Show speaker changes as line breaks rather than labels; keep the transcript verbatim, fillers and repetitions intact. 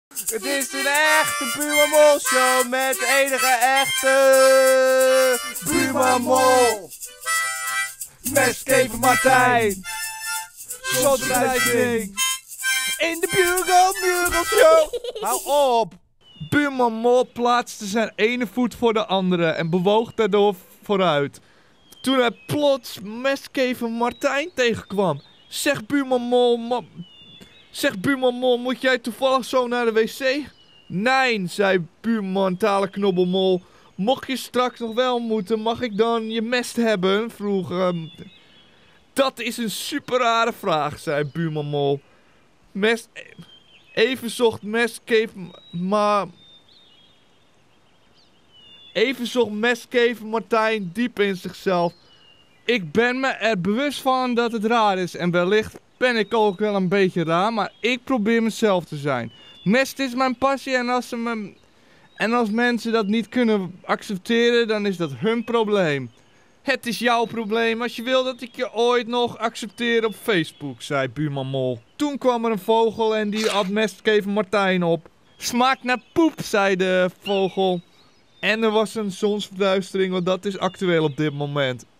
Het is een echte Buurman Mol show met de enige echte Buurman Mol. Mestkever Martijn. Slotruising. In de Buurman Mol show. Hou op.
Buurman Mol plaatste zijn ene voet voor de andere en bewoog daardoor vooruit. Toen hij plots Mestkever Martijn tegenkwam. Zeg Buurman Mol, ma zeg Buurman Mol, moet jij toevallig zo naar de wc? Nee, zei buurman Talenknobbelmol. Mocht je straks nog wel moeten, mag ik dan je mest hebben? Vroeg um, Dat is een super rare vraag, zei buurman Mol. Mest... Even zocht Mestkever... Maar... Even zocht Mestkever Martijn diep in zichzelf. Ik ben me er bewust van dat het raar is en wellicht ben ik ook wel een beetje raar, maar ik probeer mezelf te zijn. Mest is mijn passie en als, ze me... en als mensen dat niet kunnen accepteren, dan is dat hun probleem. Het is jouw probleem als je wil dat ik je ooit nog accepteer op Facebook, zei buurman Mol. Toen kwam er een vogel en die at Mestkever Martijn op. Smaakt naar poep, zei de vogel. En er was een zonsverduistering, want dat is actueel op dit moment.